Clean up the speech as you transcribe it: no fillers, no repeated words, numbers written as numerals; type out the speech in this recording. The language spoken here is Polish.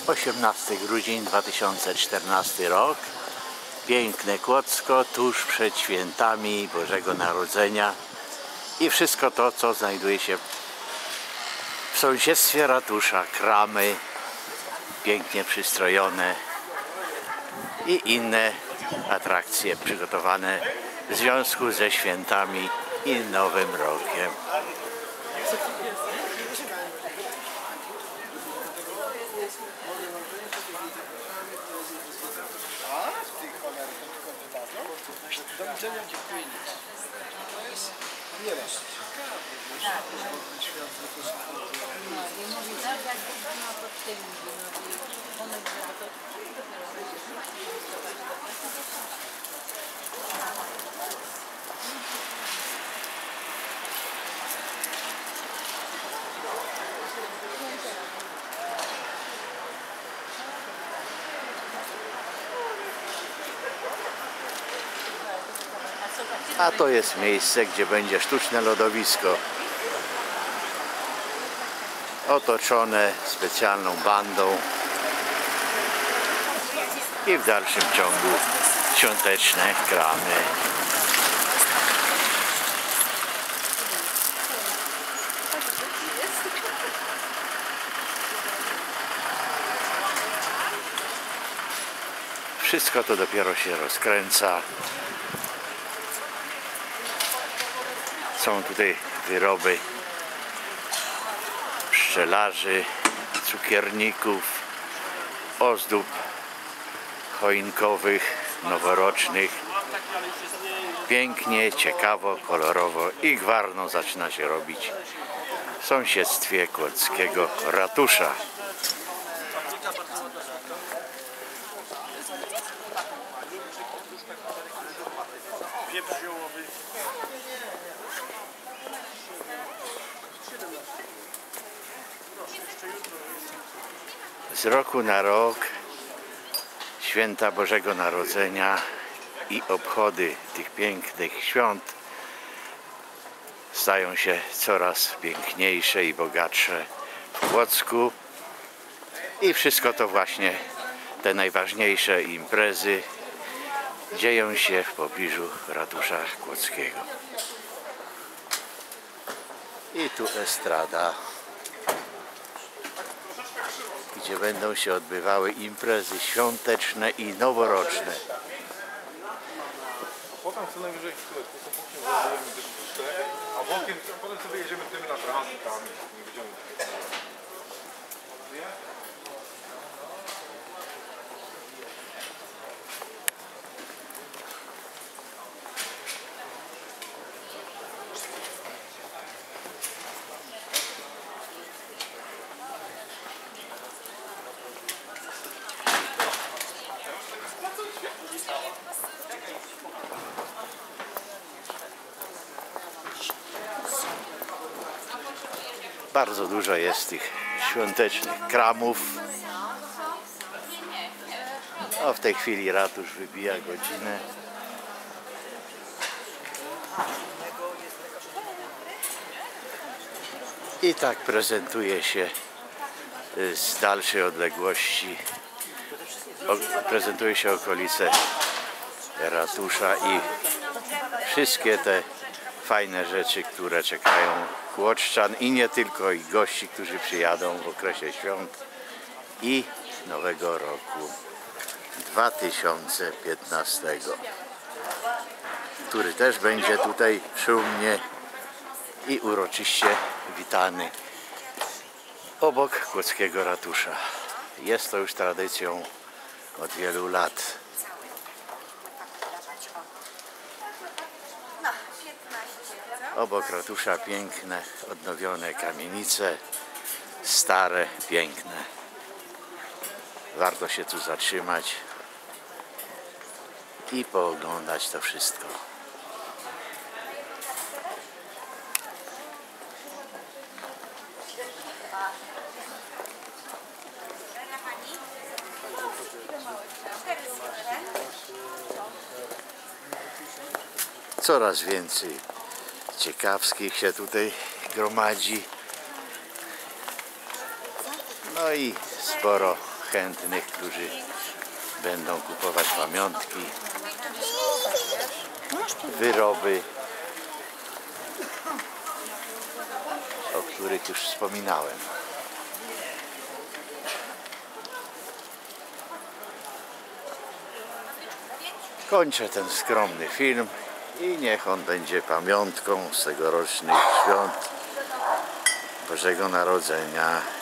18 grudzień 2014 rok. Piękne Kłodzko tuż przed świętami Bożego Narodzenia i wszystko to, co znajduje się w sąsiedztwie ratusza. Kramy pięknie przystrojone i inne atrakcje przygotowane w związku ze świętami i Nowym Rokiem. Do widzenia, dziękuję. Nie masz. No i mówi tak, jak no to w tym mówi, no i one to A to jest miejsce, gdzie będzie sztuczne lodowisko otoczone specjalną bandą i w dalszym ciągu świąteczne kramy. Wszystko to dopiero się rozkręca. Są tutaj wyroby pszczelarzy, cukierników, ozdób choinkowych, noworocznych. Pięknie, ciekawo, kolorowo i gwarno zaczyna się robić w sąsiedztwie kłodzkiego ratusza. Z roku na rok święta Bożego Narodzenia i obchody tych pięknych świąt stają się coraz piękniejsze i bogatsze w Kłodzku i wszystko to właśnie, te najważniejsze imprezy dzieją się w pobliżu ratusza kłodzkiego. I tu estrada, gdzie będą się odbywały imprezy świąteczne i noworoczne. Potem co najwyżej a potem sobie jedziemy tym na trasę, tam nie będziemy. Bardzo dużo jest tych świątecznych kramów. O, w tej chwili ratusz wybija godzinę. I tak prezentuje się z dalszej odległości. Prezentuje się okolice ratusza i wszystkie te fajne rzeczy, które czekają kłodzczan i nie tylko, i gości, którzy przyjadą w okresie świąt i Nowego Roku 2015, który też będzie tutaj szumnie i uroczyście witany obok kłodzkiego ratusza. Jest to już tradycją od wielu lat. Obok ratusza piękne, odnowione kamienice, stare, piękne. Warto się tu zatrzymać i pooglądać to wszystko. Coraz więcej ciekawskich się tutaj gromadzi. No i sporo chętnych, którzy będą kupować pamiątki, wyroby, o których już wspominałem. Kończę ten skromny film i niech on będzie pamiątką z tegorocznych świąt Bożego Narodzenia.